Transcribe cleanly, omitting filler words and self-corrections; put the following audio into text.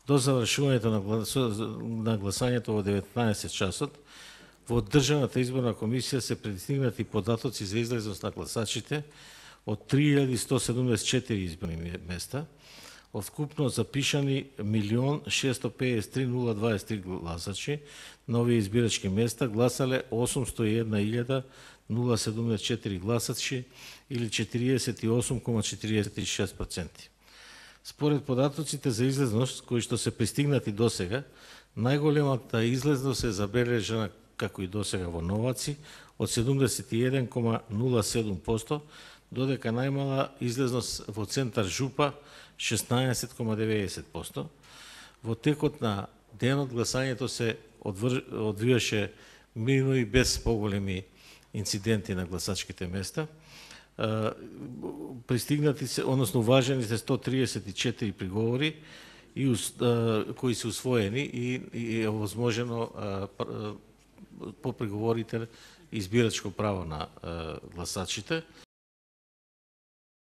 До завршувањето на гласањето во 19 часот, во Државната изборна комисија се пристигнати податоци за излезност на гласачите од 3174 изборни места, од вкупно запишани 1.653.023 гласачи на овие избирачки места гласале 801.074 гласачи или 48,46%. Според податоците за излезност кои што се пристигнати досега, најголемата излезност е забележана како и досега во Новаци од 71,07%, додека најмала излезност во центар Жупа 16,90%. Во текот на денот гласањето се одвиваше мирно и без поголеми инциденти на гласачките места. Пристигнати се, односно уважени се 134 приговори кои се усвоени и е овозможено по приговорите избирачко право на гласачите.